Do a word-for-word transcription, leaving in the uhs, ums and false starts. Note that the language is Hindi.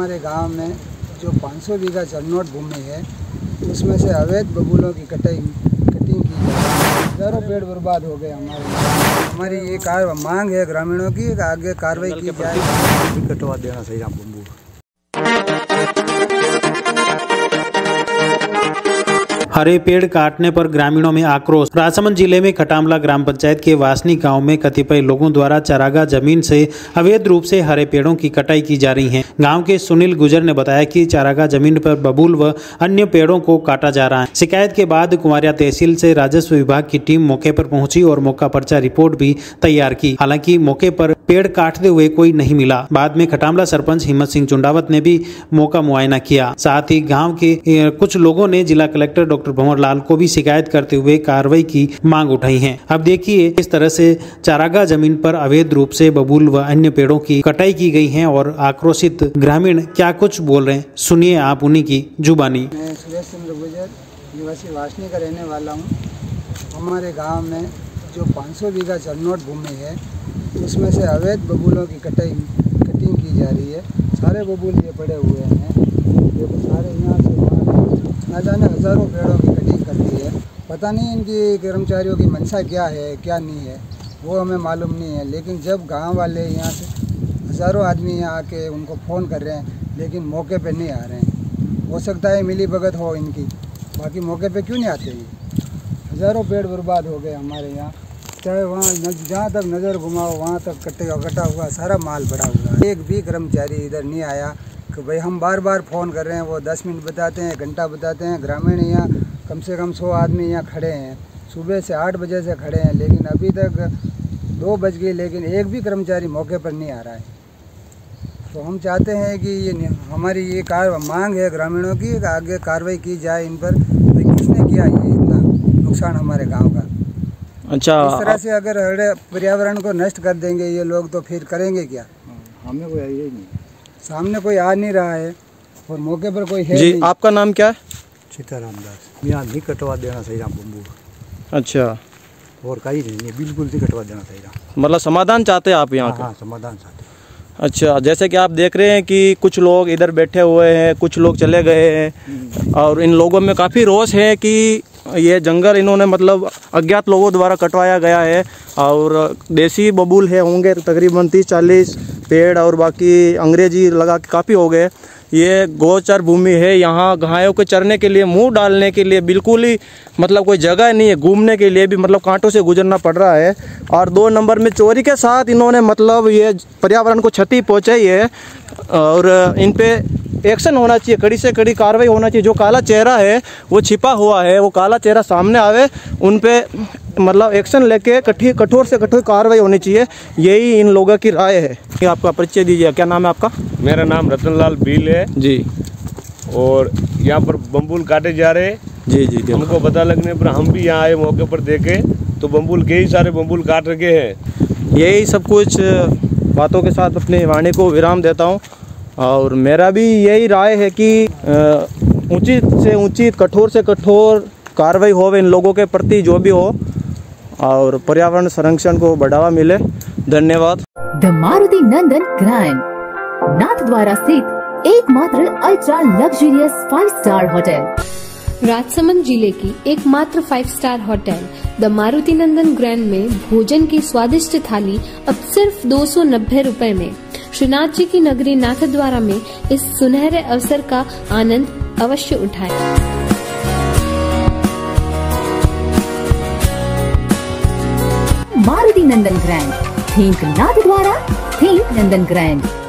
हमारे गांव में जो पाँच सौ बीघा चरनोट भूमि है उसमें से अवैध बबूलों की कटाई कटिंग की जा रही है। हजारों पेड़ बर्बाद हो गए हमारे। हमारी ये कार मांग है ग्रामीणों की, आगे कार्रवाई की जाए। कटवा देना सही बम्बू। हरे पेड़ काटने पर ग्रामीणों में आक्रोश। राजसमंद जिले में खटामला ग्राम पंचायत के वासनी गांव में कतिपय लोगों द्वारा चारागाह जमीन से अवैध रूप से हरे पेड़ों की कटाई की जा रही है। गांव के सुनील गुजर ने बताया कि चारागाह जमीन पर बबूल व अन्य पेड़ों को काटा जा रहा है। शिकायत के बाद कुमारिया तहसील से राजस्व विभाग की टीम मौके पर पहुंची और मौका पर्चा रिपोर्ट भी तैयार की। हालांकि मौके पर पेड़ काटते हुए कोई नहीं मिला। बाद में खटामला सरपंच हिम्मत सिंह चुंडावत ने भी मौका मुआयना किया। साथ ही गाँव के कुछ लोगों ने जिला कलेक्टर डॉक्टर भंवर लाल को भी शिकायत करते हुए कार्रवाई की मांग उठाई है। अब देखिए इस तरह से चारागाह जमीन पर अवैध रूप से बबूल व अन्य पेड़ों की कटाई की गई है और आक्रोशित ग्रामीण क्या कुछ बोल रहे हैं, सुनिए आप उन्हीं की जुबानी। मैं सुरेश चंद्र गुजर निवासी वासनी का रहने वाला हूँ। हमारे गाँव में जो पाँच सौ बीघा चरनोट भूमि है उसमें से अवैध बबूलों की कटाई कटिंग की जा रही है। सारे बबूल ये पड़े हुए हैं, देखो सारे यहाँ से न जाने हज़ारों पेड़ों की कटिंग कर दी है। पता नहीं इनकी कर्मचारियों की मंशा क्या है क्या नहीं है वो हमें मालूम नहीं है। लेकिन जब गांव वाले यहाँ से हज़ारों आदमी यहाँ आके उनको फ़ोन कर रहे हैं लेकिन मौके पे नहीं आ रहे हैं। हो सकता है मिली भगत हो इनकी, बाकी मौके पे क्यों नहीं आते ये। हज़ारों पेड़ बर्बाद हो गए हमारे यहाँ, चाहे वहाँ जहाँ तक नज़र घुमाओ वहाँ तक कटे कटा हुआ सारा माल पड़ा हुआ। एक भी कर्मचारी इधर नहीं आया कि भाई हम बार बार फ़ोन कर रहे हैं, वो दस मिनट बताते हैं, घंटा बताते हैं। ग्रामीण यहाँ कम से कम सौ आदमी यहाँ खड़े हैं, सुबह से आठ बजे से खड़े हैं, लेकिन अभी तक दो बज गई लेकिन एक भी कर्मचारी मौके पर नहीं आ रहा है। तो हम चाहते हैं कि ये हमारी ये कार मांग है ग्रामीणों की, आगे कार्रवाई की जाए इन पर। भाई किसने किया ये इतना नुकसान हमारे गाँव का। अच्छा, इस तरह से अगर हरे पर्यावरण को नष्ट कर देंगे ये लोग तो फिर करेंगे क्या। हमें कोई आइए नहीं, सामने कोई आ नहीं रहा है और मौके पर कोई है जी नहीं। आपका नाम क्या है? सीताराम दास। यहाँ नहीं कटवा देना सही बम्बू। अच्छा, और कहीं नहीं, बिल्कुल नहीं कटवा देना सही। मतलब समाधान चाहते हैं आप यहाँ का? हाँ, समाधान चाहते। अच्छा, जैसे कि आप देख रहे हैं कि कुछ लोग इधर बैठे हुए हैं, कुछ लोग चले गए हैं और इन लोगों में काफ़ी रोष है कि ये जंगल इन्होंने मतलब अज्ञात लोगों द्वारा कटवाया गया है और देसी बबूल है होंगे तकरीबन तीस चालीस पेड़ और बाकी अंग्रेजी लगा के काफ़ी हो गए। ये गोचर भूमि है, यहाँ गायों के चरने के लिए, मुंह डालने के लिए बिल्कुल ही मतलब कोई जगह नहीं है, घूमने के लिए भी मतलब कांटों से गुजरना पड़ रहा है। और दो नंबर में चोरी के साथ इन्होंने मतलब ये पर्यावरण को क्षति पहुँचाई है और इन पे एक्शन होना चाहिए, कड़ी से कड़ी कार्रवाई होना चाहिए। जो काला चेहरा है वो छिपा हुआ है, वो काला चेहरा सामने आवे, उन पे मतलब एक्शन लेके कठी कठोर से कठोर कार्रवाई होनी चाहिए। यही इन लोगों की राय है। आपका परिचय दीजिए, क्या नाम है आपका? मेरा नाम रतनलाल भील है जी। और यहाँ पर बम्बूल काटे जा रहे हैं। जी जी, हमको पता लगने पर हम भी यहाँ आए, मौके पर देखे तो बम्बूल के ही सारे बम्बूल काट रखे हैं। यही सब कुछ बातों के साथ अपनी वाणी को विराम देता हूँ और मेरा भी यही राय है कि उचित से उचित, कठोर से कठोर कार्रवाई हो इन लोगों के प्रति जो भी हो और पर्यावरण संरक्षण को बढ़ावा मिले। धन्यवाद। The Maruti Nandan grand, Nathdwara स्थित एकमात्र ultra luxurious five star hotel. Rajsamand जिले की एकमात्र five star hotel the Maruti Nandan grand में भोजन की स्वादिष्ट थाली अब सिर्फ दो सौ नब्बे रूपए में। श्रीनाथ जी की नगरी नाथद्वारा में इस सुनहरे अवसर का आनंद अवश्य उठाएं। Maruti Nandan grand, think Nathdwara, think Nandan grand.